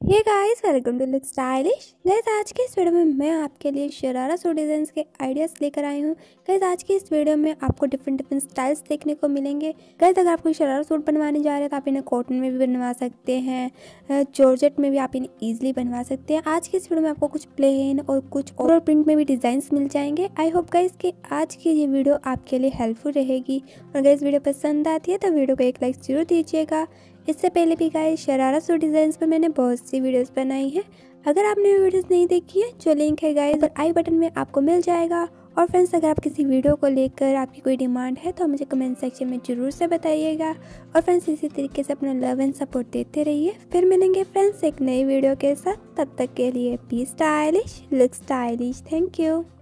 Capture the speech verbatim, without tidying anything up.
Hey guys, welcome to look stylish. Guys, आज के इस वीडियो में मैं आपके लिए शरारा सूट डिज़ाइंस के आइडियाज़ लेकर आई हूँ। गाइस, आज की इस वीडियो में आपको डिफरेंट डिफरेंट स्टाइल्स देखने को मिलेंगे। गाइस, अगर आप कोई शरारा सूट बनवाने जा रहे हैं तो आप इन्हें कॉटन में भी बनवा सकते हैं, जॉर्जेट में भी आप इन्हें ईजिली बनवा सकते हैं। आज की इस वीडियो में आपको कुछ प्लेन और कुछ ओवरऑल प्रिंट में भी डिज़ाइंस मिल जाएंगे। आई होप गाइस कि आज की ये वीडियो आपके लिए हेल्पफुल रहेगी। और गाइस, वीडियो पसंद आती है तो वीडियो को एक लाइक जरूर दीजिएगा। इससे पहले भी गाइस शरारा सूट डिज़ाइंस पर मैंने बहुत सी वीडियोस बनाई हैं। अगर आपने वीडियोस नहीं देखी है, जो लिंक है गाइस आई बटन में आपको मिल जाएगा। और फ्रेंड्स, अगर आप किसी वीडियो को लेकर आपकी कोई डिमांड है तो मुझे कमेंट सेक्शन में ज़रूर से बताइएगा। और फ्रेंड्स, इसी तरीके से अपना लव एंड सपोर्ट देते रहिए। फिर मिलेंगे फ्रेंड्स एक नई वीडियो के साथ। तब तक के लिए be stylish, look stylish. Thank you.